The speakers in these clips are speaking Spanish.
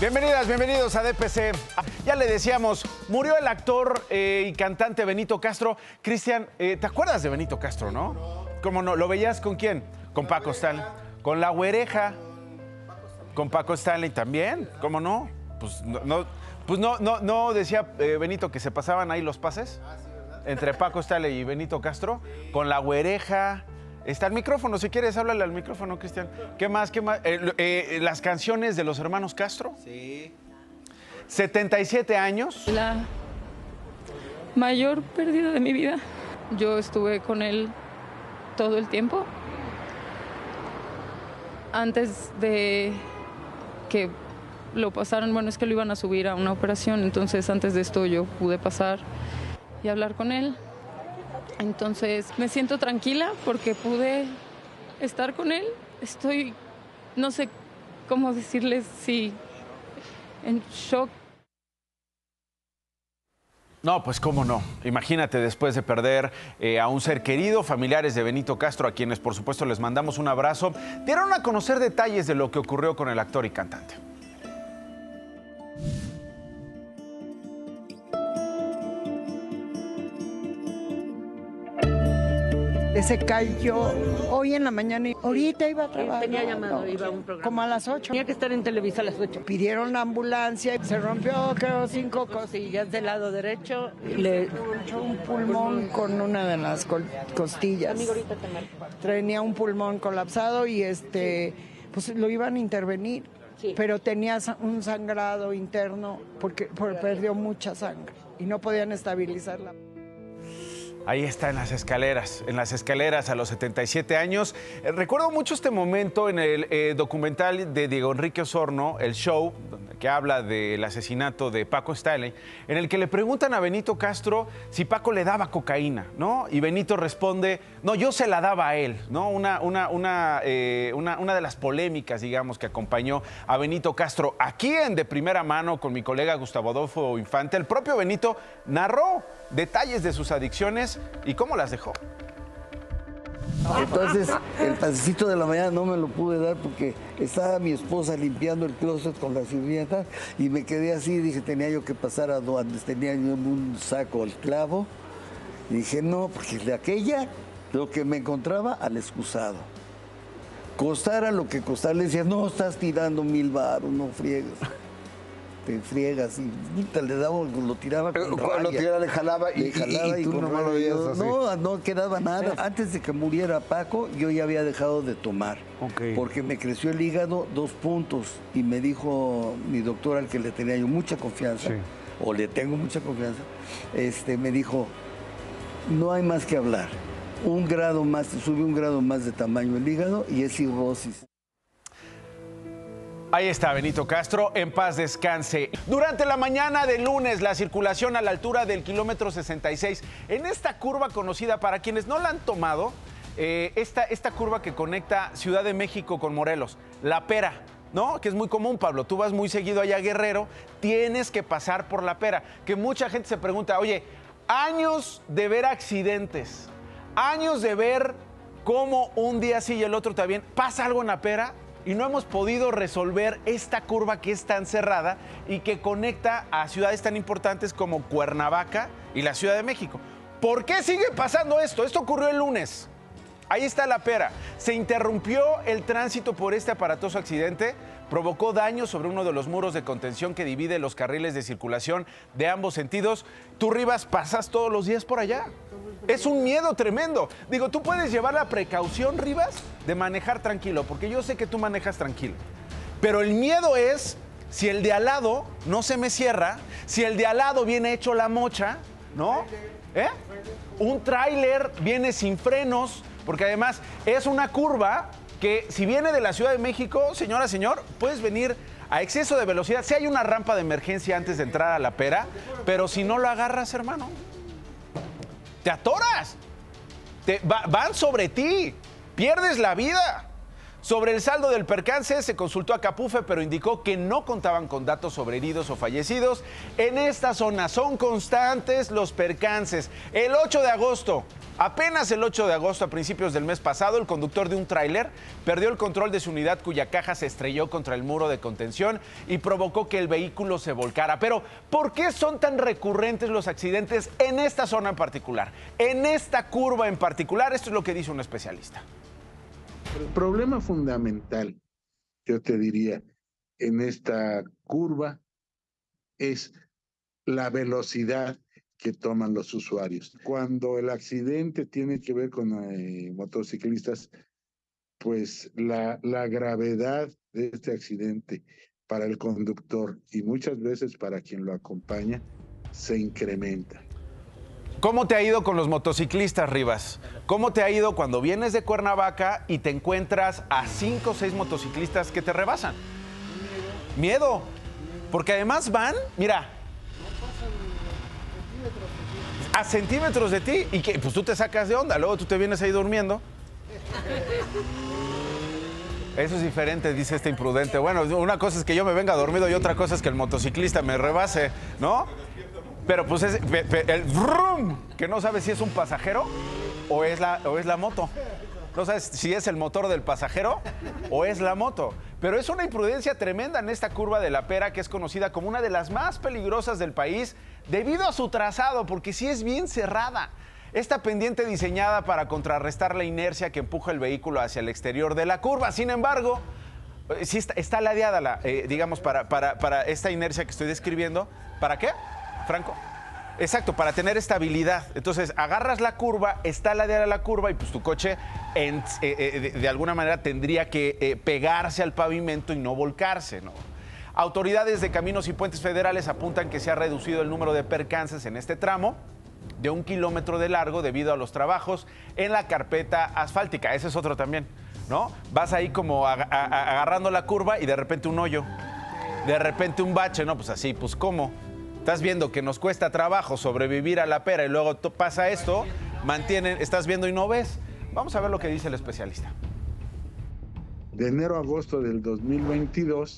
Bienvenidas, bienvenidos a DPC. Ya le decíamos, murió el actor y cantante Benito Castro. Cristian, ¿te acuerdas de Benito Castro, no? ¿Cómo no? ¿Lo veías con quién? Con Paco Stanley. Con La Güereja. Con Paco Stanley también. ¿Cómo no? No decía Benito que se pasaban ahí los pases. Entre Paco Stanley y Benito Castro. Con La Güereja. Está el micrófono, si quieres, háblale al micrófono, Cristian. ¿Qué más? ¿Qué más? Las canciones de los hermanos Castro. Sí. 77 años. La mayor pérdida de mi vida. Yo estuve con él todo el tiempo. Antes de que lo pasaran, bueno, es que lo iban a subir a una operación, entonces antes de esto yo pude pasar y hablar con él. Entonces me siento tranquila porque pude estar con él. Estoy, no sé cómo decirles, sí, en shock. No, pues cómo no. Imagínate después de perder a un ser querido, familiares de Benito Castro, a quienes por supuesto les mandamos un abrazo, dieron a conocer detalles de lo que ocurrió con el actor y cantante. Se cayó hoy en la mañana y ahorita iba a trabajar. Tenía llamado, iba a un programa. Como a las 8. Tenía que estar en Televisa a las 8. Pidieron la ambulancia, se rompió creo 5 Costillas del lado derecho. Le echó un pulmón con una de las costillas. Amigo, ahorita te marco. Tenía un pulmón colapsado y pues lo iban a intervenir. Sí. Pero tenía un sangrado interno porque perdió mucha sangre y no podían estabilizarla. Ahí está en las escaleras a los 77 años. Recuerdo mucho este momento en el documental de Diego Enrique Osorno, El Show, que habla del asesinato de Paco Stanley, en el que le preguntan a Benito Castro si Paco le daba cocaína, ¿no? Y Benito responde, no, yo se la daba a él, ¿no? Una de las polémicas, digamos, que acompañó a Benito Castro. Aquí en De Primera Mano, con mi colega Gustavo Adolfo Infante, el propio Benito narró detalles de sus adicciones y cómo las dejó. Entonces, el pasecito de la mañana no me lo pude dar porque estaba mi esposa limpiando el closet con la sirvienta y me quedé así, dije, tenía yo que pasar a donde tenía yo un saco al clavo. Y dije, no, porque de aquella, lo que me encontraba al excusado. Costara lo que costara, le decía, no, estás tirando 1000 baros, no friegues. Te friegas y le daba, lo tiraba con Cuando lo tiraba le jalaba y tú no lo veías así. No quedaba nada. Antes de que muriera Paco, yo ya había dejado de tomar. Okay. Porque me creció el hígado 2 puntos. Y me dijo mi doctor, al que le tenía yo mucha confianza, sí, o le tengo mucha confianza, me dijo, no hay más que hablar. Un grado más, sube 1 grado más de tamaño el hígado y es cirrosis. Ahí está Benito Castro, en paz descanse. Durante la mañana de lunes, la circulación a la altura del kilómetro 66, en esta curva conocida, para quienes no la han tomado, esta curva que conecta Ciudad de México con Morelos, La Pera, ¿no? Que es muy común, Pablo, tú vas muy seguido allá a Guerrero, tienes que pasar por La Pera, que mucha gente se pregunta, oye, años de ver accidentes, años de ver cómo un día sí y el otro también, ¿pasa algo en La Pera? Y no hemos podido resolver esta curva que es tan cerrada y que conecta a ciudades tan importantes como Cuernavaca y la Ciudad de México. ¿Por qué sigue pasando esto? Esto ocurrió el lunes. Ahí está La Pera. Se interrumpió el tránsito por este aparatoso accidente. Provocó daños sobre uno de los muros de contención que divide los carriles de circulación de ambos sentidos. Tú, Rivas, pasas todos los días por allá. Es un miedo tremendo. Digo, tú puedes llevar la precaución, Rivas, de manejar tranquilo, porque yo sé que tú manejas tranquilo. Pero el miedo es si el de al lado no se me cierra, si el de al lado viene hecho la mocha, ¿no? Un tráiler viene sin frenos, porque además es una curva que si viene de la Ciudad de México, señora, señor, puedes venir a exceso de velocidad. Sí hay una rampa de emergencia antes de entrar a La Pera, pero si no lo agarras, hermano, te atoras. Van sobre ti, pierdes la vida. Sobre el saldo del percance se consultó a Capufe, pero indicó que no contaban con datos sobre heridos o fallecidos. En esta zona son constantes los percances. El 8 de agosto, apenas el 8 de agosto, a principios del mes pasado, el conductor de un tráiler perdió el control de su unidad cuya caja se estrelló contra el muro de contención y provocó que el vehículo se volcara. Pero, ¿por qué son tan recurrentes los accidentes en esta zona en particular? En esta curva en particular, esto es lo que dice un especialista. El problema fundamental, yo te diría, en esta curva es la velocidad que toman los usuarios. Cuando el accidente tiene que ver con motociclistas, pues la gravedad de este accidente para el conductor y muchas veces para quien lo acompaña se incrementa. ¿Cómo te ha ido con los motociclistas, Rivas? ¿Cómo te ha ido cuando vienes de Cuernavaca y te encuentras a 5 o 6 motociclistas que te rebasan? Miedo. Porque además van, mira, a centímetros de ti y que pues tú te sacas de onda, luego tú te vienes ahí durmiendo. Eso es diferente, dice este imprudente. Bueno, una cosa es que yo me venga dormido y otra cosa es que el motociclista me rebase, ¿no? Pero pues es el brum, que no sabes si es un pasajero o es la moto. No sabes si es el motor del pasajero o es la moto. Pero es una imprudencia tremenda en esta curva de La Pera, que es conocida como una de las más peligrosas del país debido a su trazado, porque sí es bien cerrada. Esta pendiente diseñada para contrarrestar la inercia que empuja el vehículo hacia el exterior de la curva. Sin embargo, sí está ladeada, digamos, para esta inercia que estoy describiendo. ¿Para qué, Franco? Exacto, para tener estabilidad. Entonces, agarras la curva, está ladeada la curva y pues tu coche de alguna manera tendría que pegarse al pavimento y no volcarse, ¿no? Autoridades de Caminos y Puentes Federales apuntan que se ha reducido el número de percances en este tramo de 1 kilómetro de largo debido a los trabajos en la carpeta asfáltica. Ese es otro también, ¿no? Vas ahí como agarrando la curva y de repente un hoyo, de repente un bache, ¿no? Pues así, pues ¿cómo? Estás viendo que nos cuesta trabajo sobrevivir a La Pera y luego pasa esto, estás viendo y no ves. Vamos a ver lo que dice el especialista. De enero a agosto del 2022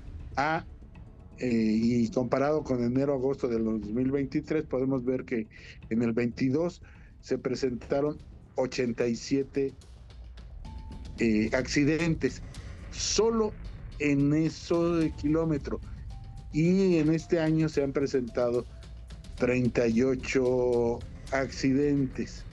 y comparado con enero a agosto del 2023, podemos ver que en el 22 se presentaron 87 accidentes, solo en ese kilómetro. Y en este año se han presentado 38 accidentes.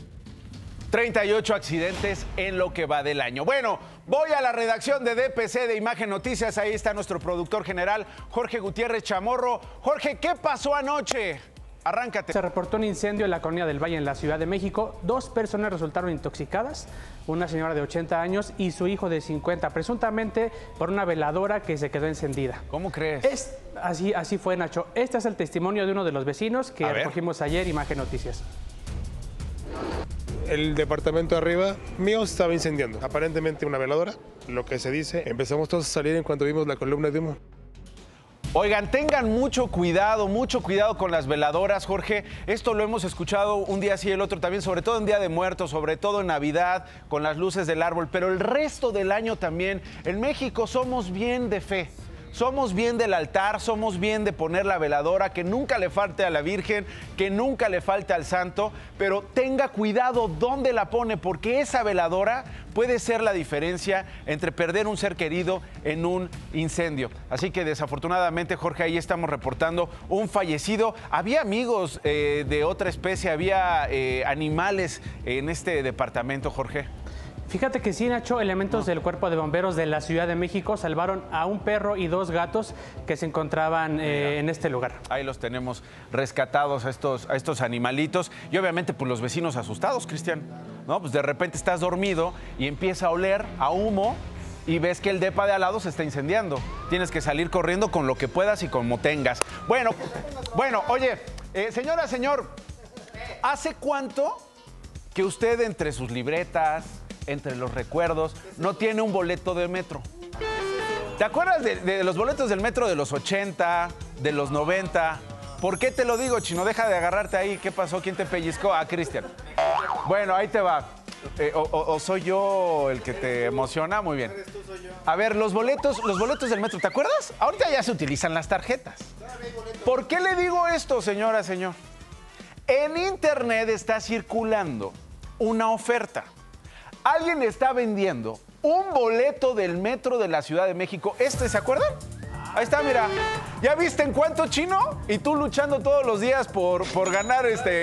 38 accidentes en lo que va del año. Bueno, voy a la redacción de DPC de Imagen Noticias. Ahí está nuestro productor general, Jorge Gutiérrez Chamorro. Jorge, ¿qué pasó anoche? Arráncate. Se reportó un incendio en la Colonia del Valle, en la Ciudad de México. 2 personas resultaron intoxicadas, una señora de 80 años y su hijo de 50, presuntamente por una veladora que se quedó encendida. ¿Cómo crees? Así fue, Nacho. Este es el testimonio de uno de los vecinos que recogimos ayer, Imagen Noticias. El departamento de arriba mío se estaba incendiando. Aparentemente una veladora, lo que se dice. Empezamos todos a salir en cuanto vimos la columna de humo. Oigan, tengan mucho cuidado con las veladoras, Jorge. Esto lo hemos escuchado un día sí y el otro también, sobre todo en Día de Muertos, sobre todo en Navidad, con las luces del árbol, pero el resto del año también. En México somos bien de fe. Somos bien del altar, somos bien de poner la veladora, que nunca le falte a la Virgen, que nunca le falte al santo, pero tenga cuidado dónde la pone, porque esa veladora puede ser la diferencia entre perder un ser querido en un incendio. Así que desafortunadamente, Jorge, ahí estamos reportando un fallecido. Había amigos de otra especie, había animales en este departamento, Jorge. Fíjate que sí, Nacho, elementos del Cuerpo de Bomberos de la Ciudad de México salvaron a un perro y 2 gatos que se encontraban en este lugar. Ahí los tenemos rescatados a estos animalitos y obviamente pues los vecinos asustados, Cristian, ¿no? Pues de repente estás dormido y empieza a oler a humo y ves que el depa de al lado se está incendiando. Tienes que salir corriendo con lo que puedas y como tengas. Bueno, oye, señora, señor, ¿hace cuánto que usted entre sus libretas, entre los recuerdos, no tiene un boleto de metro? ¿Te acuerdas de los boletos del metro de los 80, de los 90? ¿Por qué te lo digo, Chino? Deja de agarrarte ahí. ¿Qué pasó? ¿Quién te pellizcó? Ah, Cristian. Bueno, ahí te va. o soy yo el que te emociona? Muy bien. A ver, los boletos del metro, ¿te acuerdas? Ahorita ya se utilizan las tarjetas. ¿Por qué le digo esto, señora, señor? En internet está circulando una oferta. Alguien está vendiendo un boleto del metro de la Ciudad de México. ¿Se acuerdan? Ahí está, mira. ¿Ya viste en cuánto, Chino? Y tú luchando todos los días por ganar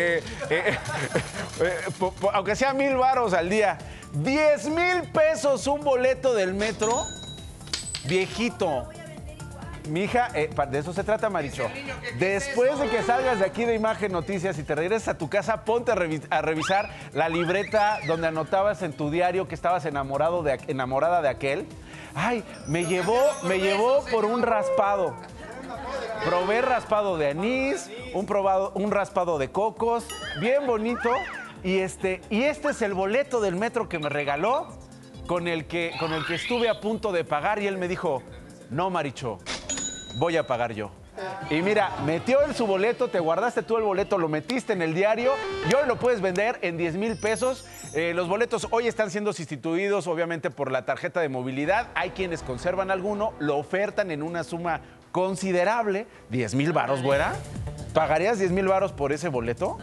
aunque sea 1,000 varos al día. 10,000 pesos un boleto del metro. Viejito. Mija, de eso se trata, Maricho. Después de que salgas de aquí de Imagen Noticias y te regreses a tu casa, ponte a revisar la libreta donde anotabas en tu diario que estabas enamorada de aquel. Ay, me llevó por un raspado. Probé raspado de anís, un raspado de cocos, bien bonito. Y este es el boleto del metro que me regaló, con el que estuve a punto de pagar, y él me dijo, no, Maricho, voy a pagar yo. Y mira, metió en su boleto, te guardaste tú el boleto, lo metiste en el diario y hoy lo puedes vender en 10,000 pesos. Los boletos hoy están siendo sustituidos, obviamente, por la tarjeta de movilidad. Hay quienes conservan alguno, lo ofertan en una suma considerable. 10,000 varos, güera. ¿Pagarías 10,000 varos por ese boleto?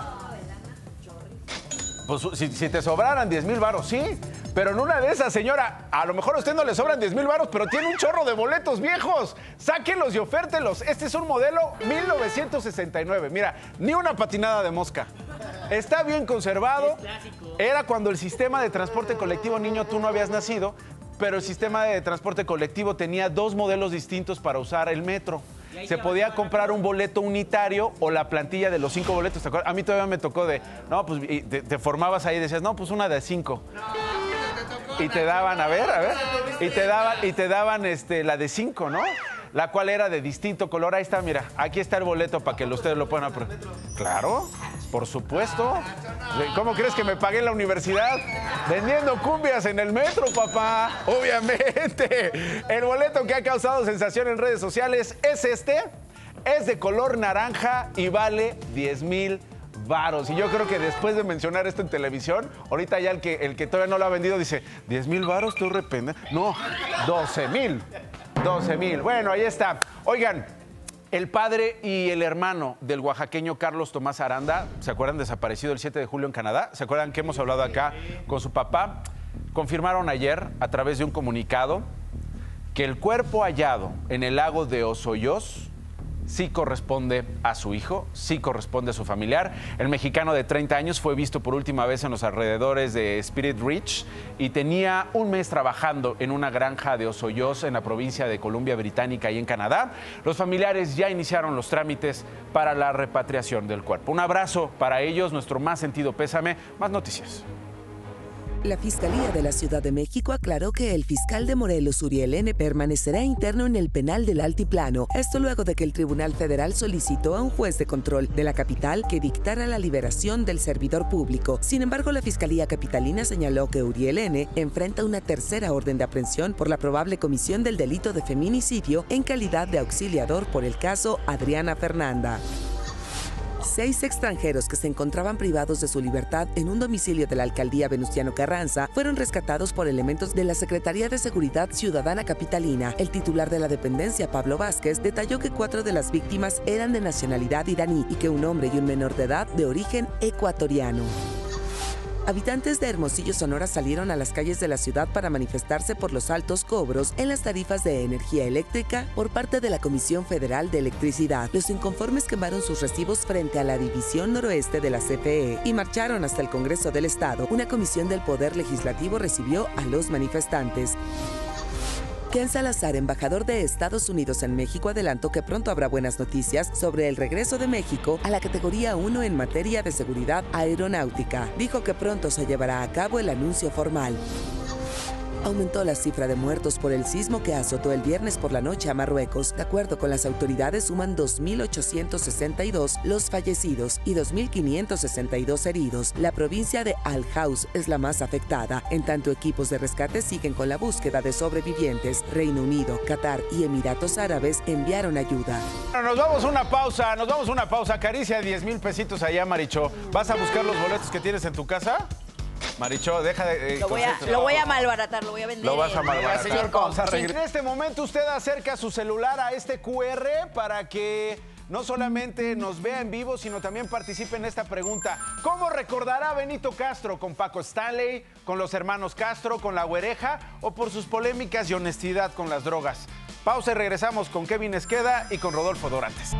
Pues si te sobraran 10,000 varos, sí. Pero en una de esas, señora, a lo mejor a usted no le sobran 10,000 varos, pero tiene un chorro de boletos viejos. Sáquenlos y ofértelos. Este es un modelo 1969. Mira, ni una patinada de mosca. Está bien conservado. Era cuando el sistema de transporte colectivo, niño, tú no habías nacido, pero el sistema de transporte colectivo tenía 2 modelos distintos para usar el metro. Se podía comprar un boleto unitario o la plantilla de los 5 boletos. ¿Te acuerdas? A mí todavía me tocó no, pues te formabas ahí y decías, no, pues una de 5. Y te daban, a ver, y te daban la de 5, ¿no? La cual era de distinto color. Ahí está, mira, aquí está el boleto para que ustedes lo puedan aprobar. Claro, por supuesto. ¿Cómo crees que me pagué en la universidad? Vendiendo cumbias en el metro, papá. Obviamente. El boleto que ha causado sensación en redes sociales es es de color naranja y vale 10,000 varos. Y yo creo que después de mencionar esto en televisión, ahorita ya el que todavía no lo ha vendido dice, 10,000 varos, tú repente. No, 12,000. 12,000. Bueno, ahí está. Oigan, el padre y el hermano del oaxaqueño Carlos Tomás Aranda, ¿se acuerdan? Desaparecido el 7 de julio en Canadá. ¿Se acuerdan que hemos hablado acá con su papá? Confirmaron ayer, a través de un comunicado, que el cuerpo hallado en el lago de Osoyoz sí corresponde a su hijo, sí corresponde a su familiar. El mexicano de 30 años fue visto por última vez en los alrededores de Spirit Ridge y tenía un mes trabajando en una granja de Osoyoz en la provincia de Columbia Británica y en Canadá. Los familiares ya iniciaron los trámites para la repatriación del cuerpo. Un abrazo para ellos, nuestro más sentido pésame. Más noticias. La Fiscalía de la Ciudad de México aclaró que el fiscal de Morelos, Uriel N., permanecerá interno en el penal del Altiplano. Esto luego de que el Tribunal Federal solicitó a un juez de control de la capital que dictara la liberación del servidor público. Sin embargo, la Fiscalía Capitalina señaló que Uriel N. enfrenta una tercera orden de aprehensión por la probable comisión del delito de feminicidio en calidad de auxiliador por el caso Adriana Fernanda. 6 extranjeros que se encontraban privados de su libertad en un domicilio de la alcaldía Venustiano Carranza fueron rescatados por elementos de la Secretaría de Seguridad Ciudadana Capitalina. El titular de la dependencia, Pablo Vázquez, detalló que 4 de las víctimas eran de nacionalidad iraní y que un hombre y un menor de edad de origen ecuatoriano. Habitantes de Hermosillo, Sonora, salieron a las calles de la ciudad para manifestarse por los altos cobros en las tarifas de energía eléctrica por parte de la Comisión Federal de Electricidad. Los inconformes quemaron sus recibos frente a la División Noroeste de la CFE y marcharon hasta el Congreso del Estado. Una comisión del Poder Legislativo recibió a los manifestantes. Ken Salazar, embajador de Estados Unidos en México, adelantó que pronto habrá buenas noticias sobre el regreso de México a la categoría 1 en materia de seguridad aeronáutica. Dijo que pronto se llevará a cabo el anuncio formal. Aumentó la cifra de muertos por el sismo que azotó el viernes por la noche a Marruecos. De acuerdo con las autoridades, suman 2.862 los fallecidos y 2.562 heridos. La provincia de Al-Haus es la más afectada. En tanto, equipos de rescate siguen con la búsqueda de sobrevivientes. Reino Unido, Qatar y Emiratos Árabes enviaron ayuda. Bueno, nos vamos a una pausa. Acaricia 10,000 pesitos allá, Maricho. ¿Vas a buscar los boletos que tienes en tu casa? Marichó, deja de... Lo voy a malbaratar, lo voy a vender. Lo vas a malbaratar. Señor En este momento usted acerca su celular a este QR para que no solamente nos vea en vivo, sino también participe en esta pregunta. ¿Cómo recordará Benito Castro? ¿Con Paco Stanley? ¿Con los hermanos Castro? ¿Con la Güereja? ¿O por sus polémicas y honestidad con las drogas? Pausa y regresamos con Kevin Esqueda y con Rodolfo Dorantes.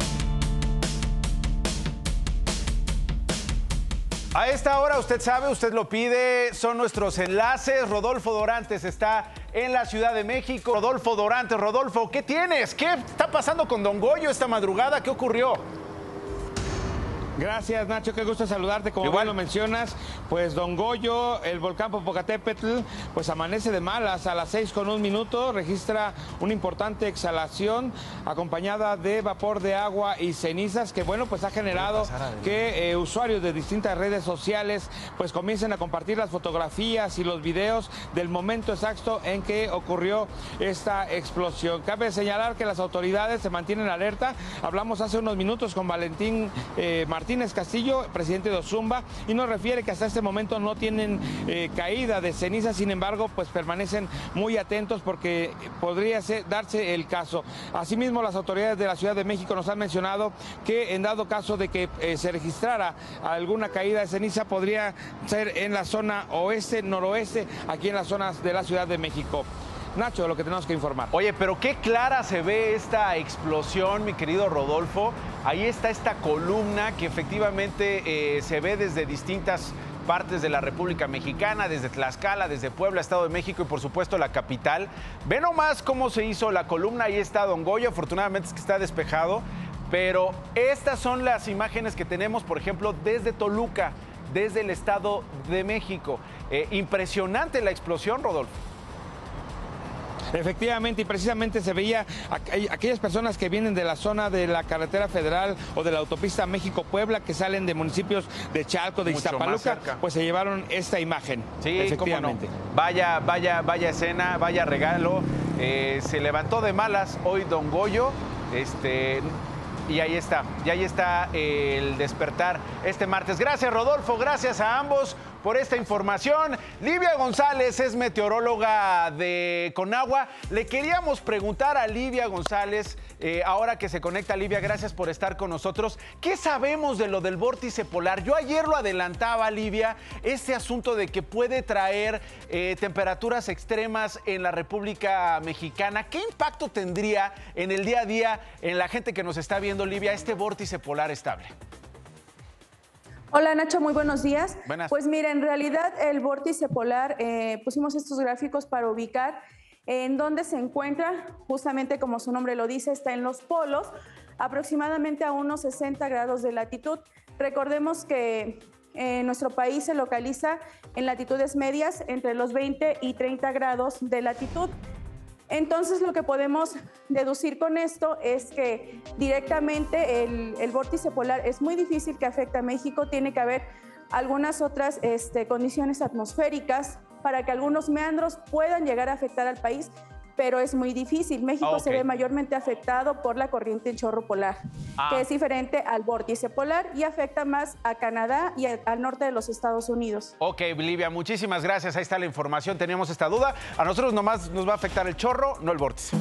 A esta hora, usted sabe, usted lo pide, son nuestros enlaces. Rodolfo Dorantes está en la Ciudad de México. Rodolfo Dorantes, Rodolfo, ¿qué tienes? ¿Qué está pasando con Don Goyo esta madrugada? ¿Qué ocurrió? Gracias, Nacho, qué gusto saludarte. Como bien lo mencionas, pues Don Goyo, el volcán Popocatépetl, pues amanece de malas. A las 6:01 registra una importante exhalación acompañada de vapor de agua y cenizas que, bueno, pues ha generado que usuarios de distintas redes sociales pues comiencen a compartir las fotografías y los videos del momento exacto en que ocurrió esta explosión. Cabe señalar que las autoridades se mantienen alerta. Hablamos hace unos minutos con Valentín Martínez Castillo, presidente de Ozumba, y nos refiere que hasta este momento no tienen caída de ceniza. Sin embargo, pues permanecen muy atentos porque podría darse el caso. Asimismo, las autoridades de la Ciudad de México nos han mencionado que en dado caso de que se registrara alguna caída de ceniza, podría ser en la zona oeste, noroeste, aquí en las zonas de la Ciudad de México. Nacho, lo que tenemos que informar. Oye, pero qué clara se ve esta explosión, mi querido Rodolfo. Ahí está esta columna que efectivamente se ve desde distintas partes de la República Mexicana, desde Tlaxcala, desde Puebla, Estado de México y por supuesto la capital. Ve nomás cómo se hizo la columna. Ahí está Don Goyo, afortunadamente es que está despejado. Pero estas son las imágenes que tenemos, por ejemplo, desde Toluca, desde el Estado de México. Impresionante la explosión, Rodolfo. Efectivamente, y precisamente se veía aquellas personas que vienen de la zona de la carretera federal o de la autopista México-Puebla, que salen de municipios de Chalco, de Iztapaluca, pues se llevaron esta imagen. Sí, efectivamente. Cómo no. Vaya escena, vaya regalo. Se levantó de malas hoy Don Goyo. Y ahí está el despertar este martes. Gracias, Rodolfo, gracias a ambos por esta información. Livia González es meteoróloga de Conagua. Le queríamos preguntar a Livia González, ahora que se conecta Livia, gracias por estar con nosotros. ¿Qué sabemos de lo del vórtice polar? Yo ayer lo adelantaba, Livia, este asunto de que puede traer temperaturas extremas en la República Mexicana. ¿Qué impacto tendría en el día a día en la gente que nos está viendo, Livia, este vórtice polar estable? Hola Nacho, muy buenos días. Buenas. Pues mira, en realidad el vórtice polar, pusimos estos gráficos para ubicar en dónde se encuentra, justamente como su nombre lo dice, está en los polos, aproximadamente a unos 60 grados de latitud. Recordemos que nuestro país se localiza en latitudes medias entre los 20 y 30 grados de latitud. Entonces, lo que podemos deducir con esto es que directamente el vórtice polar es muy difícil que afecte a México. Tiene que haber algunas otras condiciones atmosféricas para que algunos meandros puedan llegar a afectar al país, pero es muy difícil. México se ve mayormente afectado por la corriente en chorro polar, que es diferente al vórtice polar y afecta más a Canadá y al norte de los Estados Unidos. Ok, Livia, muchísimas gracias. Ahí está la información. Teníamos esta duda. A nosotros nomás nos va a afectar el chorro, no el vórtice.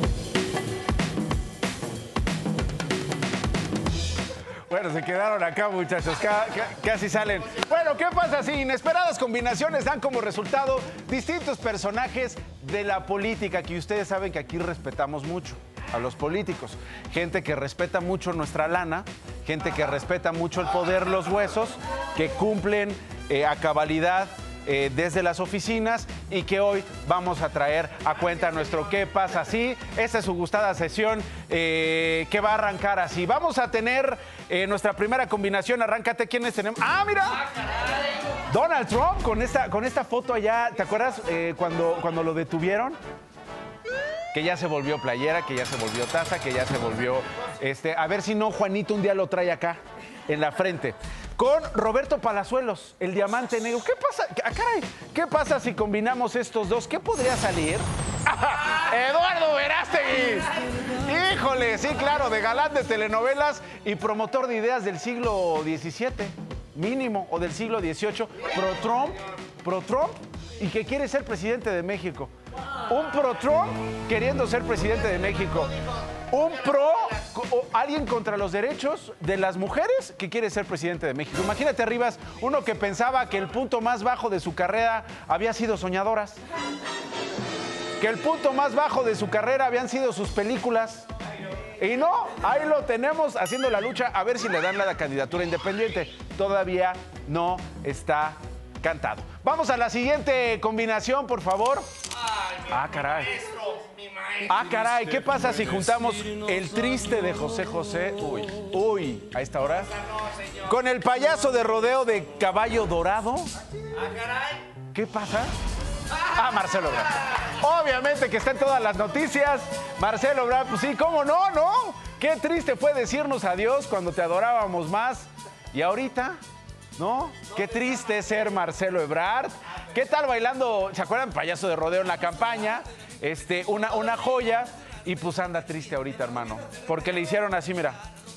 Bueno, se quedaron acá, muchachos, casi salen. Bueno, ¿qué pasa si inesperadas combinaciones dan como resultado distintos personajes de la política? Que ustedes saben que aquí respetamos mucho a los políticos. Gente que respeta mucho nuestra lana, gente que respeta mucho el poder, los huesos, que cumplen a cabalidad desde las oficinas y que hoy vamos a traer a cuenta nuestro ¿Qué pasa si? Esta es su gustada sesión que va a arrancar así. Vamos a tener nuestra primera combinación. Arráncate, ¿quiénes tenemos? ¡Ah, mira! Donald Trump con esta foto allá. ¿Te acuerdas cuando lo detuvieron? Que ya se volvió playera, que ya se volvió taza, que ya se volvió... a ver si no Juanito un día lo trae acá, en la frente. Con Roberto Palazuelos, el diamante negro. ¿Qué pasa? Caray, ¿qué pasa si combinamos estos dos? ¿Qué podría salir? ¡Eduardo Verástegui! ¡Híjole! Sí, claro, de galán de telenovelas y promotor de ideas del siglo XVII. mínimo, o del siglo XVIII, pro-Trump, y que quiere ser presidente de México. Un pro-Trump queriendo ser presidente de México. Un alguien contra los derechos de las mujeres que quiere ser presidente de México. Imagínate, Rivas, uno que pensaba que el punto más bajo de su carrera había sido Soñadoras. Que el punto más bajo de su carrera habían sido sus películas. Y no, ahí lo tenemos haciendo la lucha a ver si le dan la candidatura independiente. Todavía no está cantado. Vamos a la siguiente combinación, por favor. Ah, caray. Ah, caray, ¿qué pasa si juntamos el triste de José José? Uy, a esta hora. Con el payaso de rodeo de Caballo Dorado. Ah, caray. ¿Qué pasa? Ah, Marcelo Ebrard. Obviamente que está en todas las noticias. Marcelo Ebrard, pues sí, ¿cómo no? ¿No? Qué triste fue decirnos adiós cuando te adorábamos más. Y ahorita, ¿no? Qué triste ser Marcelo Ebrard. ¿Qué tal bailando? ¿Se acuerdan? Payaso de rodeo en la campaña. Una joya. Y pues anda triste ahorita, hermano. Porque le hicieron así, mira.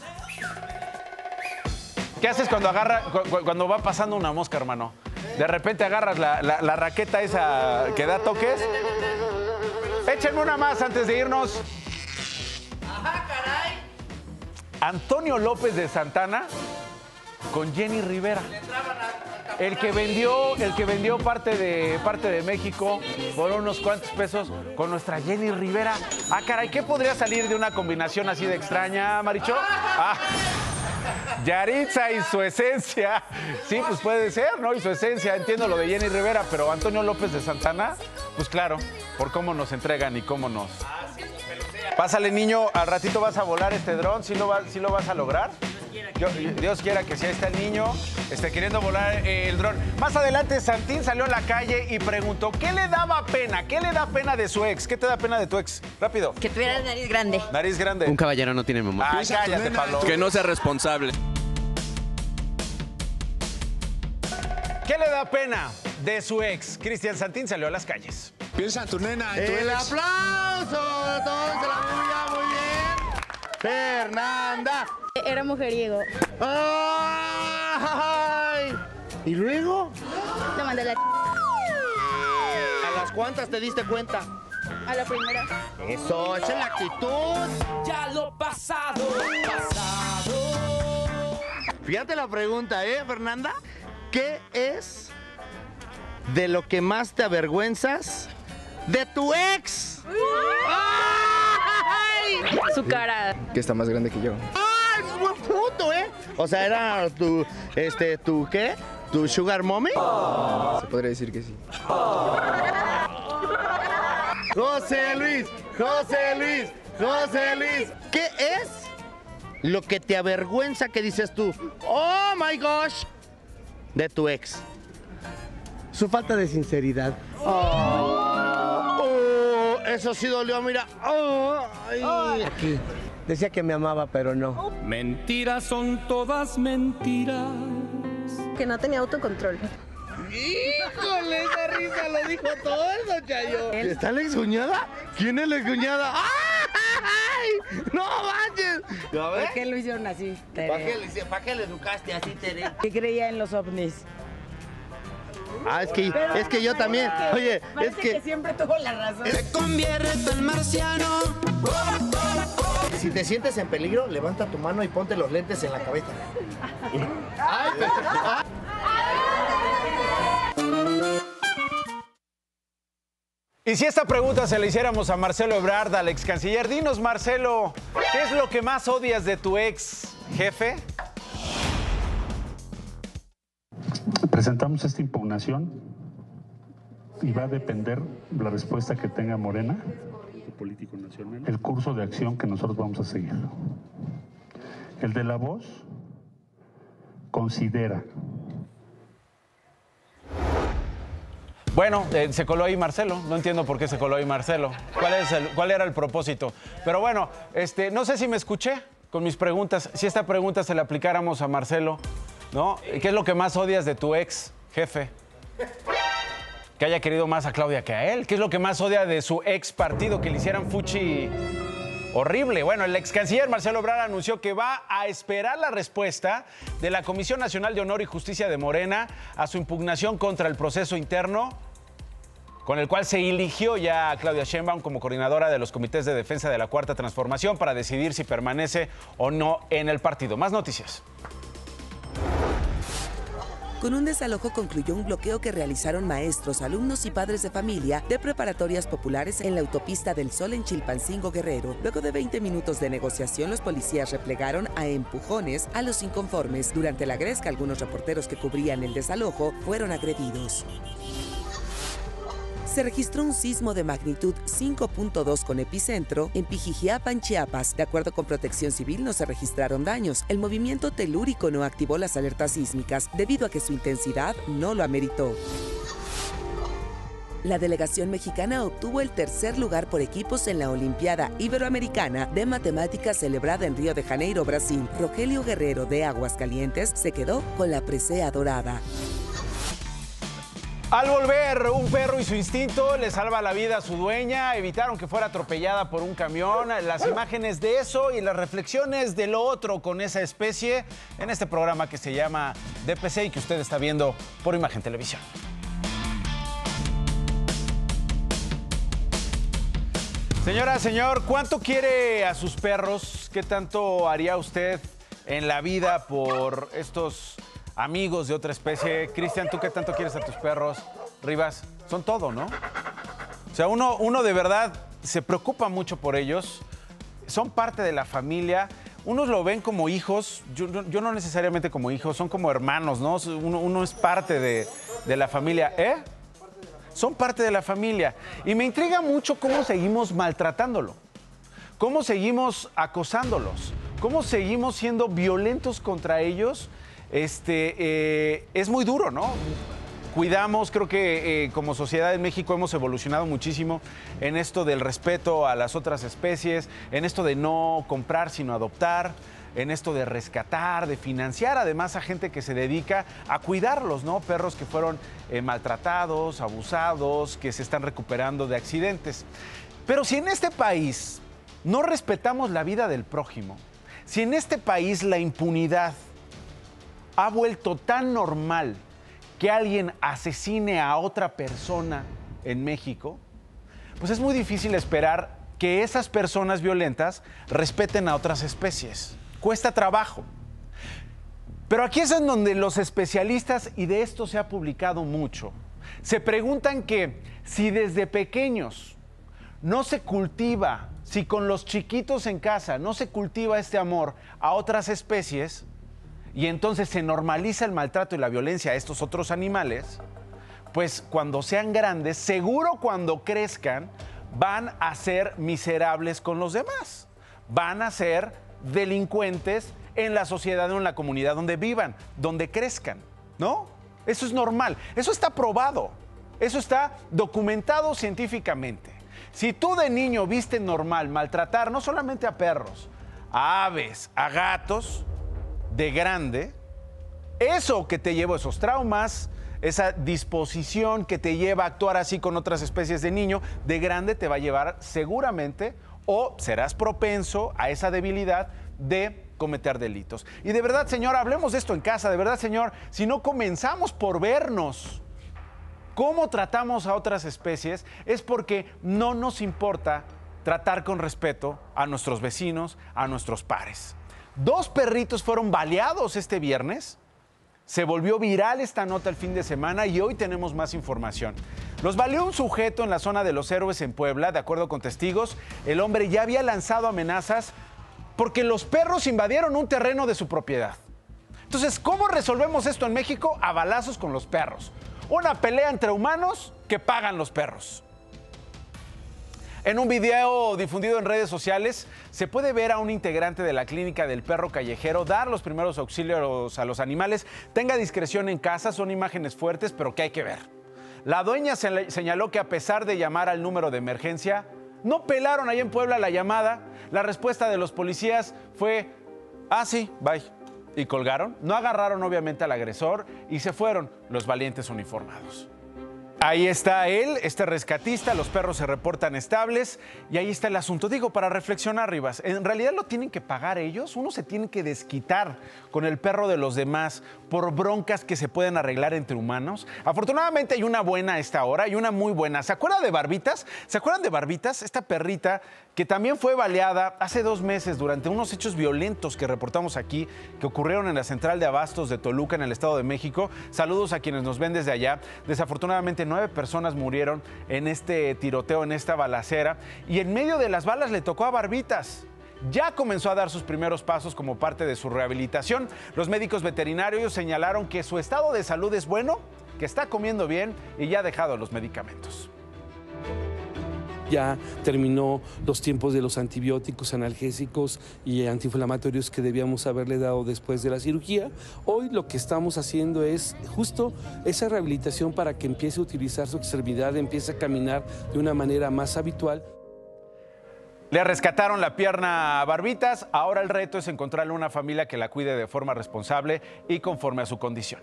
¿Qué haces cuando va pasando una mosca, hermano? De repente agarras la raqueta esa que da toques. Échenme una más antes de irnos. Ajá, caray. Antonio López de Santana con Jenny Rivera. El que vendió parte de México por unos cuantos pesos con nuestra Jenny Rivera. Ah, caray, ¿qué podría salir de una combinación así de extraña, Maricho? Ah, Yaritza y su esencia. Sí, pues puede ser, ¿no? Y su esencia, entiendo lo de Jenny Rivera, pero Antonio López de Santana, pues claro, por cómo nos entregan y cómo nos... Pásale, niño, al ratito vas a volar este dron, ¿sí lo vas a lograr? Dios quiera que sí, ahí está el niño queriendo volar el dron. Más adelante, Santín salió a la calle y preguntó, ¿qué le daba pena? ¿Qué le da pena de su ex? ¿Qué te da pena de tu ex? Rápido. Que tuviera nariz grande. Nariz grande. Un caballero no tiene memoria. Ay, cállate, Pablo. Que no sea responsable. ¿Qué le da pena de su ex? Cristian Santín salió a las calles. Piensa en tu nena, en tu ¡El ex. aplauso! ¡Todos se la bulla! ¡Muy bien! ¡Fernanda! Era mujeriego. ¡Ay! ¿Y luego? Le mandé la... ¿A las cuántas te diste cuenta? A la primera. Eso, esa es la actitud. Ya lo pasado. Fíjate la pregunta, Fernanda? ¿Qué es de lo que más te avergüenzas de tu ex? ¡Ay! Su cara. Que está más grande que yo. ¡Ay, buen punto, O sea, ¿era tu qué? ¿Tu sugar mommy? Se podría decir que sí. José Luis, ¿qué es lo que te avergüenza que dices tú? Oh my gosh, de tu ex. Su falta de sinceridad. Eso sí dolió, mira. Aquí. Decía que me amaba, pero no. Mentiras son todas mentiras. Que no tenía autocontrol. ¡Híjole, esa risa lo dijo todo eso, Chayo! ¿Está la excuñada? ¿Quién es la excuñada? ¡Ay! ¡No manches! ¿Por qué lo hicieron así, Tere? ¿Para qué le educaste así, Tere? Que creía en los ovnis. Ah, es que yo también. Oye, es que siempre tuvo la razón. Se convierte en marciano. Si te sientes en peligro, levanta tu mano y ponte los lentes en la cabeza. ¡Ay, Y si esta pregunta se la hiciéramos a Marcelo Ebrard, al ex canciller, dinos, Marcelo, ¿qué es lo que más odias de tu ex jefe? Presentamos esta impugnación y va a depender la respuesta que tenga Morena, político nacional, el curso de acción que nosotros vamos a seguir. El de La Voz considera. Bueno, se coló ahí Marcelo. No entiendo por qué se coló ahí Marcelo. ¿Cuál era el propósito? Pero bueno, no sé si me escuché con mis preguntas. Si esta pregunta se la aplicáramos a Marcelo, ¿no? ¿Qué es lo que más odias de tu ex jefe? Que haya querido más a Claudia que a él. ¿Qué es lo que más odia de su ex partido? Que le hicieran fuchi Horrible. Bueno, el ex canciller Marcelo Ebrard anunció que va a esperar la respuesta de la Comisión Nacional de Honor y Justicia de Morena a su impugnación contra el proceso interno con el cual se eligió ya a Claudia Sheinbaum como coordinadora de los comités de defensa de la Cuarta Transformación para decidir si permanece o no en el partido. Más noticias. Con un desalojo concluyó un bloqueo que realizaron maestros, alumnos y padres de familia de preparatorias populares en la autopista del Sol en Chilpancingo, Guerrero. Luego de 20 minutos de negociación, los policías replegaron a empujones a los inconformes. Durante la gresca, algunos reporteros que cubrían el desalojo fueron agredidos. Se registró un sismo de magnitud 5.2 con epicentro en Pijijiapan, Chiapas. De acuerdo con Protección Civil, no se registraron daños. El movimiento telúrico no activó las alertas sísmicas debido a que su intensidad no lo ameritó. La delegación mexicana obtuvo el tercer lugar por equipos en la Olimpiada Iberoamericana de Matemáticas celebrada en Río de Janeiro, Brasil. Rogelio Guerrero, de Aguascalientes, se quedó con la presea dorada. Al volver, un perro y su instinto le salva la vida a su dueña, evitaron que fuera atropellada por un camión. Las imágenes de eso y las reflexiones de lo otro con esa especie en este programa que se llama DPC y que usted está viendo por Imagen Televisión. Señora, señor, ¿cuánto quiere a sus perros? ¿Qué tanto haría usted en la vida por estos amigos de otra especie? Cristian, ¿tú qué tanto quieres a tus perros? Rivas, son todo, ¿no? O sea, uno de verdad se preocupa mucho por ellos, son parte de la familia, unos lo ven como hijos, yo no necesariamente como hijos, son como hermanos, ¿no? Uno es parte de la familia, ¿eh? Son parte de la familia. Y me intriga mucho cómo seguimos maltratándolo, cómo seguimos acosándolos, cómo seguimos siendo violentos contra ellos. Es muy duro, ¿no? Cuidamos, creo que como sociedad en México hemos evolucionado muchísimo en esto del respeto a las otras especies, en esto de no comprar sino adoptar, en esto de rescatar, de financiar además a gente que se dedica a cuidarlos, ¿no? Perros que fueron maltratados, abusados, que se están recuperando de accidentes. Pero si en este país no respetamos la vida del prójimo, si en este país la impunidad ha vuelto tan normal que alguien asesine a otra persona en México, pues es muy difícil esperar que esas personas violentas respeten a otras especies. Cuesta trabajo. Pero aquí es en donde los especialistas, y de esto se ha publicado mucho, se preguntan que si desde pequeños no se cultiva, si con los chiquitos en casa no se cultiva este amor a otras especies, y entonces se normaliza el maltrato y la violencia a estos otros animales, pues cuando sean grandes, seguro cuando crezcan, van a ser miserables con los demás. Van a ser delincuentes en la sociedad o en la comunidad donde vivan, donde crezcan, ¿no? Eso es normal, eso está probado, eso está documentado científicamente. Si tú de niño viste normal maltratar no solamente a perros, a aves, a gatos, de grande, eso que te llevó esos traumas, esa disposición que te lleva a actuar así con otras especies de niño, de grande te va a llevar seguramente o serás propenso a esa debilidad de cometer delitos. Y de verdad, señor, hablemos de esto en casa, de verdad, señor, si no comenzamos por vernos cómo tratamos a otras especies, es porque no nos importa tratar con respeto a nuestros vecinos, a nuestros pares. 2 perritos fueron baleados este viernes. Se volvió viral esta nota el fin de semana y hoy tenemos más información. Los baleó un sujeto en la zona de Los Héroes en Puebla. De acuerdo con testigos, el hombre ya había lanzado amenazas porque los perros invadieron un terreno de su propiedad. Entonces, ¿cómo resolvemos esto en México? A balazos con los perros. Una pelea entre humanos que pagan los perros. En un video difundido en redes sociales, se puede ver a un integrante de la clínica del perro callejero dar los primeros auxilios a los animales. Tenga discreción en casa, son imágenes fuertes, pero que hay que ver. La dueña señaló que a pesar de llamar al número de emergencia, no pelaron ahí en Puebla la llamada. La respuesta de los policías fue, sí, bye. Y colgaron. No agarraron obviamente al agresor y se fueron los valientes uniformados. Ahí está él, este rescatista, los perros se reportan estables y ahí está el asunto. Digo, para reflexionar, Rivas, ¿en realidad lo tienen que pagar ellos? Uno se tiene que desquitar con el perro de los demás por broncas que se pueden arreglar entre humanos. Afortunadamente hay una buena a esta hora y una muy buena. ¿Se acuerdan de Barbitas? ¿Se acuerdan de Barbitas? Esta perrita que también fue baleada hace 2 meses durante unos hechos violentos que reportamos aquí, que ocurrieron en la central de abastos de Toluca, en el Estado de México. Saludos a quienes nos ven desde allá. Desafortunadamente 9 personas murieron en este tiroteo, en esta balacera, y en medio de las balas le tocó a Barbitas. Ya comenzó a dar sus primeros pasos como parte de su rehabilitación. Los médicos veterinarios señalaron que su estado de salud es bueno, que está comiendo bien y ya ha dejado los medicamentos. Ya terminó los tiempos de los antibióticos, analgésicos y antiinflamatorios que debíamos haberle dado después de la cirugía. Hoy lo que estamos haciendo es justo esa rehabilitación para que empiece a utilizar su extremidad, empiece a caminar de una manera más habitual. Le rescataron la pierna a Barbitas. Ahora el reto es encontrarle una familia que la cuide de forma responsable y conforme a su condición.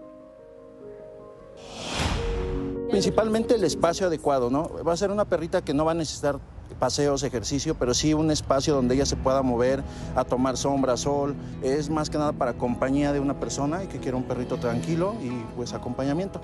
Principalmente el espacio adecuado, ¿no? Va a ser una perrita que no va a necesitar paseos, ejercicio, pero sí un espacio donde ella se pueda mover, a tomar sombra, sol. Es más que nada para compañía de una persona y que quiera un perrito tranquilo y pues acompañamiento.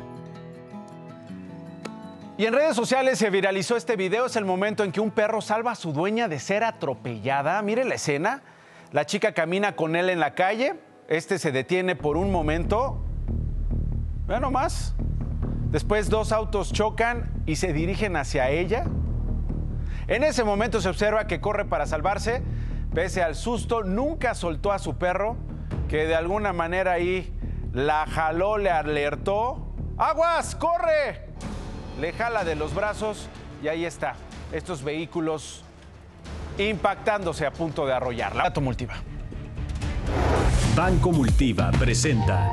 Y en redes sociales se viralizó este video. Es el momento en que un perro salva a su dueña de ser atropellada. Mire la escena. La chica camina con él en la calle. Este se detiene por un momento. Vean nomás. Después 2 autos chocan y se dirigen hacia ella. En ese momento se observa que corre para salvarse. Pese al susto, nunca soltó a su perro, que de alguna manera ahí la jaló, le alertó. ¡Aguas! ¡Corre! Le jala de los brazos y ahí está. Estos vehículos impactándose a punto de arrollarla. Dato Multiva. Banco Multiva presenta.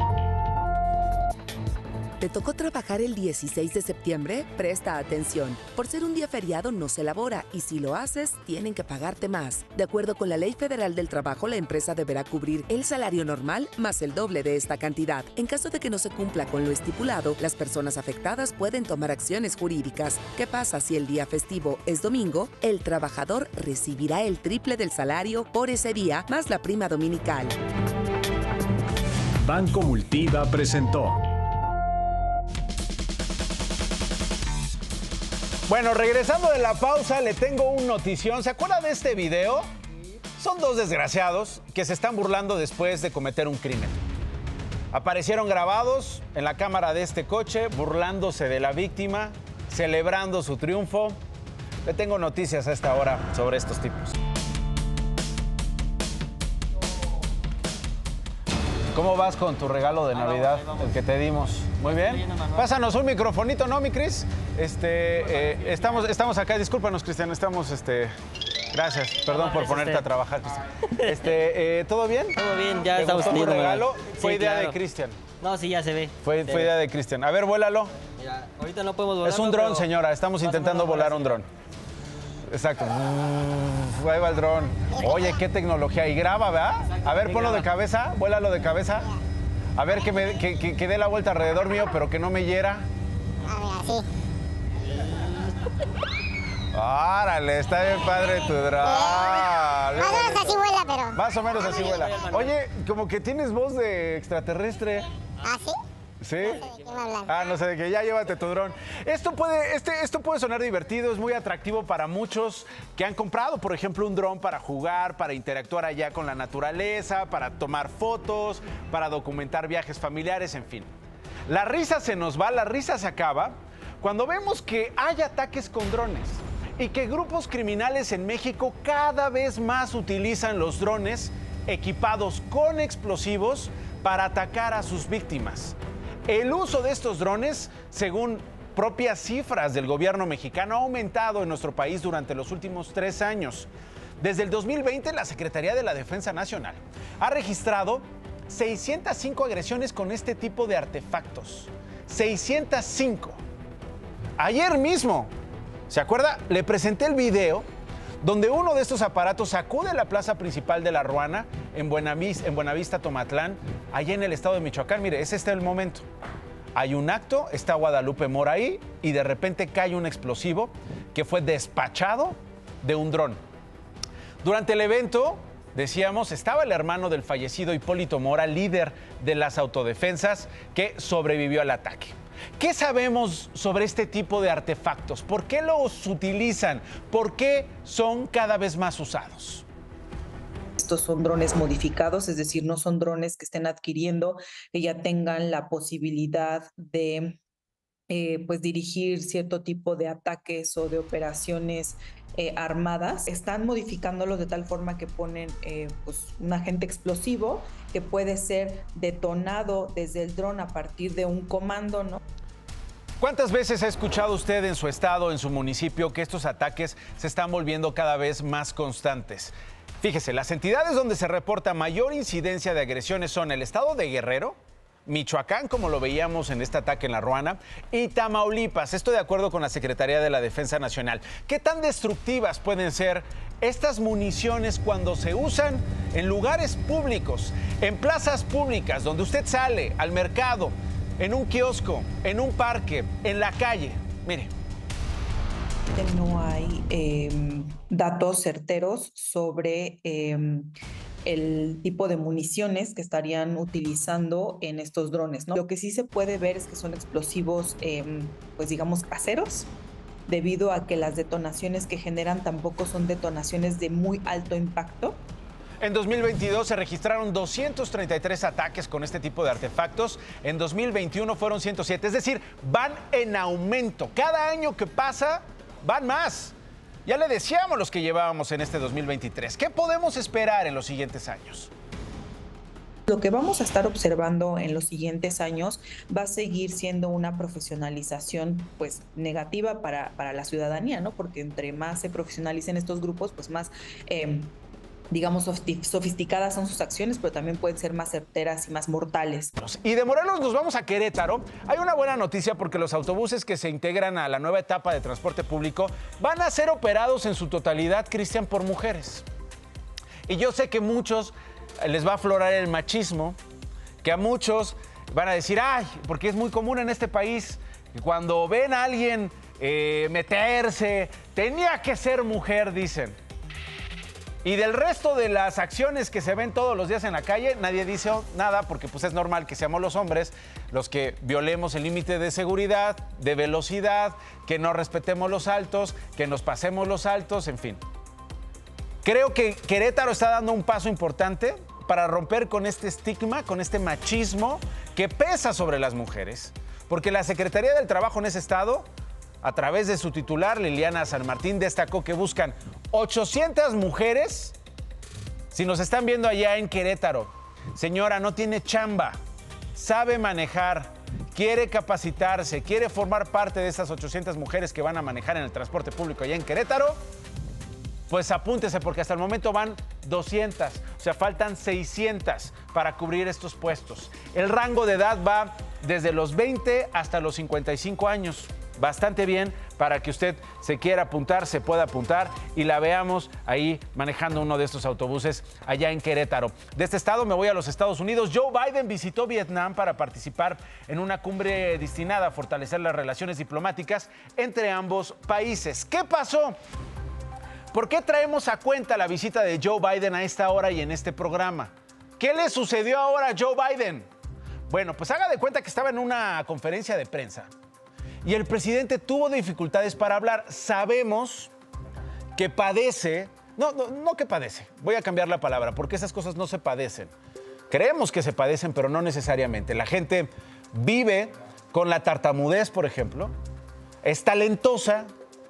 ¿Te tocó trabajar el 16 de septiembre? Presta atención. Por ser un día feriado no se elabora y si lo haces, tienen que pagarte más. De acuerdo con la Ley Federal del Trabajo, la empresa deberá cubrir el salario normal más el doble de esta cantidad. En caso de que no se cumpla con lo estipulado, las personas afectadas pueden tomar acciones jurídicas. ¿Qué pasa si el día festivo es domingo? El trabajador recibirá el triple del salario por ese día más la prima dominical. Banco Multiva presentó. Bueno, regresando de la pausa, le tengo un notición. ¿Se acuerda de este video? Son 2 desgraciados que se están burlando después de cometer un crimen. Aparecieron grabados en la cámara de este coche, burlándose de la víctima, celebrando su triunfo. Le tengo noticias a esta hora sobre estos tipos. ¿Cómo vas con tu regalo de Navidad, el que te dimos? Muy bien. Pásanos un microfonito, ¿no, mi Cris? Estamos acá, discúlpanos, Cristian, gracias, perdón por ponerte a trabajar, Cristian. ¿Todo bien? Todo bien, ya ¿Te estamos gustó tu teniendo regalo? Sí, Fue idea claro. de Cristian. No, sí, ya se ve. Fue idea de Cristian. A ver, vuélalo. Mira, ahorita no podemos volar. Es un dron, señora, estamos intentando volar un dron. Exacto. Ahí va el dron. Oye, qué tecnología. Y graba, ¿verdad? A ver, ponlo de cabeza, vuélalo de cabeza. A ver, que dé la vuelta alrededor mío, pero que no me hiera. Así. ¡Árale! Está bien padre tu dron. Más o menos así vuela, pero... Más o menos así vuela. Oye, como que tienes voz de extraterrestre. ¿Ah, sí? ¿Sí? No sé de qué me hablan. Ah, no sé de qué. Ya llévate tu dron. Esto puede sonar divertido, es muy atractivo para muchos que han comprado, por ejemplo, un dron para jugar, para interactuar allá con la naturaleza, para tomar fotos, para documentar viajes familiares, en fin. La risa se nos va, la risa se acaba cuando vemos que hay ataques con drones y que grupos criminales en México cada vez más utilizan los drones equipados con explosivos para atacar a sus víctimas. El uso de estos drones, según propias cifras del gobierno mexicano, ha aumentado en nuestro país durante los últimos 3 años. Desde el 2020, la Secretaría de la Defensa Nacional ha registrado 605 agresiones con este tipo de artefactos. 605. Ayer mismo, ¿se acuerda? Le presenté el video donde uno de estos aparatos sacude la plaza principal de La Ruana, en Buenavista, Tomatlán, allá en el estado de Michoacán. Mire, es este el momento. Hay un acto, está Guadalupe Mora ahí y de repente cae un explosivo que fue despachado de un dron. Durante el evento, decíamos, estaba el hermano del fallecido Hipólito Mora, líder de las autodefensas, que sobrevivió al ataque. ¿Qué sabemos sobre este tipo de artefactos? ¿Por qué los utilizan? ¿Por qué son cada vez más usados? Estos son drones modificados, es decir, no son drones que estén adquiriendo, que ya tengan la posibilidad de pues dirigir cierto tipo de ataques o de operaciones armadas. Están modificándolos de tal forma que ponen pues un agente explosivo que puede ser detonado desde el dron a partir de un comando, ¿no? ¿Cuántas veces ha escuchado usted en su estado, en su municipio, que estos ataques se están volviendo cada vez más constantes? Fíjese, las entidades donde se reporta mayor incidencia de agresiones son el estado de Guerrero, Michoacán, como lo veíamos en este ataque en La Ruana, y Tamaulipas. Esto de acuerdo con la Secretaría de la Defensa Nacional. ¿Qué tan destructivas pueden ser estas municiones cuando se usan en lugares públicos, en plazas públicas, donde usted sale al mercado, en un kiosco, en un parque, en la calle? Mire. No hay datos certeros sobre el tipo de municiones que estarían utilizando en estos drones, ¿no? Lo que sí se puede ver es que son explosivos, pues digamos, caseros, debido a que las detonaciones que generan tampoco son detonaciones de muy alto impacto. En 2022 se registraron 233 ataques con este tipo de artefactos. En 2021 fueron 107. Es decir, van en aumento. Cada año que pasa, van más. Ya le decíamos los que llevábamos en este 2023. ¿Qué podemos esperar en los siguientes años? Lo que vamos a estar observando en los siguientes años va a seguir siendo una profesionalización pues negativa para la ciudadanía, ¿no? Porque entre más se profesionalicen estos grupos, pues más digamos, sofisticadas son sus acciones, pero también pueden ser más certeras y más mortales. Y de Morelos nos vamos a Querétaro. Hay una buena noticia porque los autobuses que se integran a la nueva etapa de transporte público van a ser operados en su totalidad, Cristian, por mujeres. Y yo sé que a muchos les va a aflorar el machismo, que a muchos van a decir, ay, porque es muy común en este país, que cuando ven a alguien meterse, tenía que ser mujer, dicen. Y del resto de las acciones que se ven todos los días en la calle, nadie dice nada porque pues es normal que seamos los hombres los que violemos el límite de seguridad, de velocidad, que no respetemos los altos, que nos pasemos los altos, en fin. Creo que Querétaro está dando un paso importante para romper con este estigma, con este machismo que pesa sobre las mujeres. Porque la Secretaría del Trabajo en ese estado, a través de su titular, Liliana San Martín, destacó que buscan 800 mujeres. Si nos están viendo allá en Querétaro, señora, no tiene chamba, sabe manejar, quiere capacitarse, quiere formar parte de esas 800 mujeres que van a manejar en el transporte público allá en Querétaro, pues apúntese porque hasta el momento van 200, o sea, faltan 600 para cubrir estos puestos. El rango de edad va desde los 20 hasta los 55 años. Bastante bien para que usted se quiera apuntar, se pueda apuntar y la veamos ahí manejando uno de estos autobuses allá en Querétaro. De este estado me voy a los Estados Unidos. Joe Biden visitó Vietnam para participar en una cumbre destinada a fortalecer las relaciones diplomáticas entre ambos países. ¿Qué pasó? ¿Por qué traemos a cuenta la visita de Joe Biden a esta hora y en este programa? ¿Qué le sucedió ahora a Joe Biden? Bueno, pues haga de cuenta que estaba en una conferencia de prensa y el presidente tuvo dificultades para hablar. Sabemos que padece, no que padece, voy a cambiar la palabra porque esas cosas no se padecen. Creemos que se padecen, pero no necesariamente. La gente vive con la tartamudez, por ejemplo, es talentosa,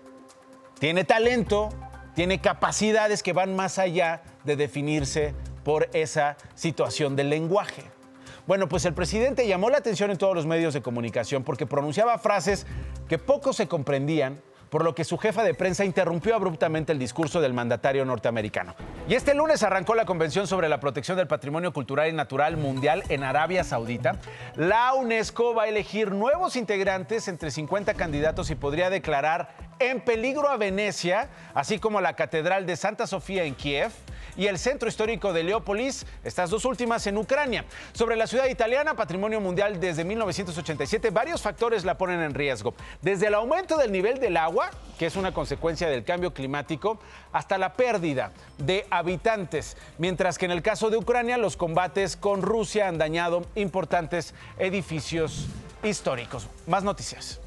tiene talento, tiene capacidades que van más allá de definirse por esa situación del lenguaje. Bueno, pues el presidente llamó la atención en todos los medios de comunicación porque pronunciaba frases que poco se comprendían, por lo que su jefa de prensa interrumpió abruptamente el discurso del mandatario norteamericano. Y este lunes arrancó la Convención sobre la Protección del Patrimonio Cultural y Natural Mundial en Arabia Saudita. La UNESCO va a elegir nuevos integrantes entre 50 candidatos y podría declarar en peligro a Venecia, así como la Catedral de Santa Sofía en Kiev y el centro histórico de Leópolis, estas dos últimas en Ucrania. Sobre la ciudad italiana, patrimonio mundial desde 1987, varios factores la ponen en riesgo. Desde el aumento del nivel del agua, que es una consecuencia del cambio climático, hasta la pérdida de habitantes. Mientras que en el caso de Ucrania, los combates con Rusia han dañado importantes edificios históricos. Más noticias.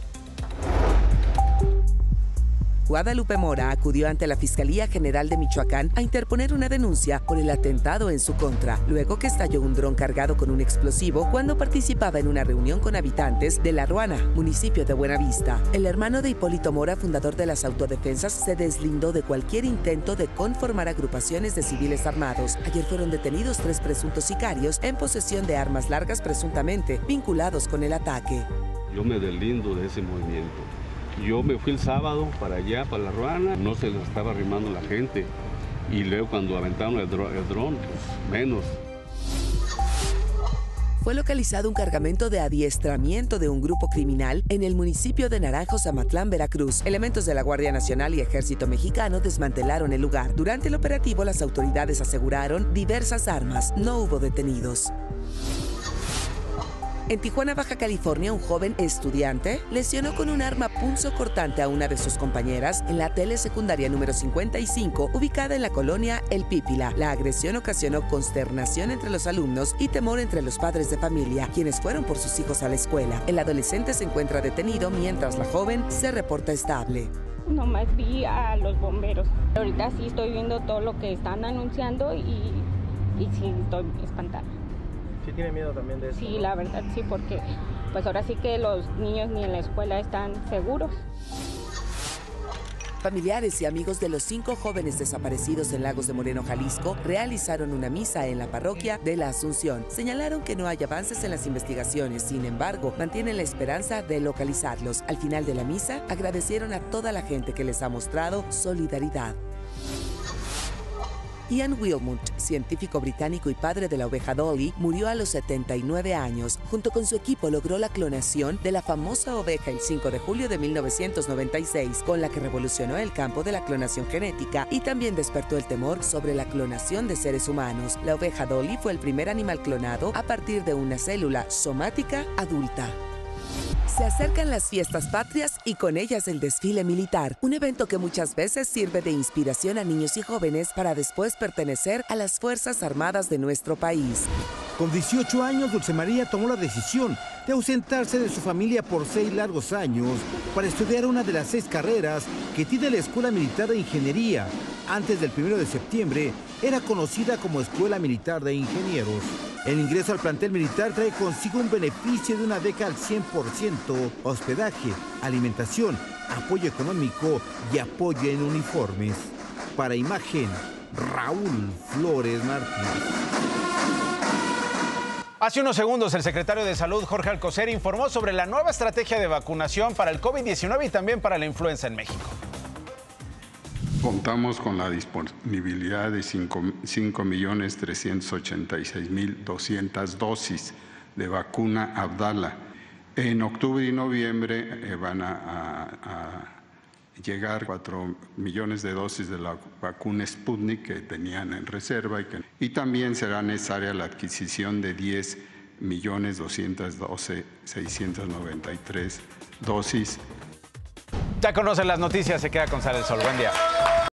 Guadalupe Mora acudió ante la Fiscalía General de Michoacán a interponer una denuncia por el atentado en su contra, luego que estalló un dron cargado con un explosivo cuando participaba en una reunión con habitantes de La Ruana, municipio de Buenavista. El hermano de Hipólito Mora, fundador de las autodefensas, se deslindó de cualquier intento de conformar agrupaciones de civiles armados. Ayer fueron detenidos 3 presuntos sicarios en posesión de armas largas presuntamente vinculados con el ataque. Yo me deslindo de ese movimiento. Yo me fui el sábado para allá, para La Ruana, no se le estaba arrimando la gente. Y luego cuando aventaron el dron, pues menos. Fue localizado un cargamento de adiestramiento de un grupo criminal en el municipio de Naranjos, Amatlán, Veracruz. Elementos de la Guardia Nacional y Ejército Mexicano desmantelaron el lugar. Durante el operativo, las autoridades aseguraron diversas armas. No hubo detenidos. En Tijuana, Baja California, un joven estudiante lesionó con un arma punzocortante a una de sus compañeras en la telesecundaria número 55, ubicada en la colonia El Pípila. La agresión ocasionó consternación entre los alumnos y temor entre los padres de familia, quienes fueron por sus hijos a la escuela. El adolescente se encuentra detenido mientras la joven se reporta estable. Nomás vi a los bomberos. Ahorita sí estoy viendo todo lo que están anunciando y sí estoy espantada. ¿Sí tiene miedo también de eso? Sí, ¿no? la verdad sí, porque pues ahora sí que los niños ni en la escuela están seguros. Familiares y amigos de los 5 jóvenes desaparecidos en Lagos de Moreno, Jalisco, realizaron una misa en la parroquia de la Asunción. Señalaron que no hay avances en las investigaciones, sin embargo, mantienen la esperanza de localizarlos. Al final de la misa, agradecieron a toda la gente que les ha mostrado solidaridad. Ian Wilmut, científico británico y padre de la oveja Dolly, murió a los 79 años. Junto con su equipo logró la clonación de la famosa oveja el 5 de julio de 1996, con la que revolucionó el campo de la clonación genética y también despertó el temor sobre la clonación de seres humanos. La oveja Dolly fue el primer animal clonado a partir de una célula somática adulta. Se acercan las fiestas patrias y con ellas el desfile militar, un evento que muchas veces sirve de inspiración a niños y jóvenes para después pertenecer a las Fuerzas Armadas de nuestro país. Con 18 años, Dulce María tomó la decisión de ausentarse de su familia por 6 largos años para estudiar una de las 6 carreras que tiene la Escuela Militar de Ingeniería. Antes del 1 de septiembre, era conocida como Escuela Militar de Ingenieros. El ingreso al plantel militar trae consigo un beneficio de una beca al 100%, hospedaje, alimentación, apoyo económico y apoyo en uniformes. Para Imagen, Raúl Flores Martínez. Hace unos segundos, el secretario de Salud, Jorge Alcocer, informó sobre la nueva estrategia de vacunación para el COVID-19 y también para la influenza en México. Contamos con la disponibilidad de 5.386.200 dosis de vacuna Abdala. En octubre y noviembre van a llegar 4 millones de dosis de la vacuna Sputnik que tenían en reserva y también será necesaria la adquisición de 10.212.693 dosis. Ya conocen las noticias, se queda con Sale el Sol. Buen día.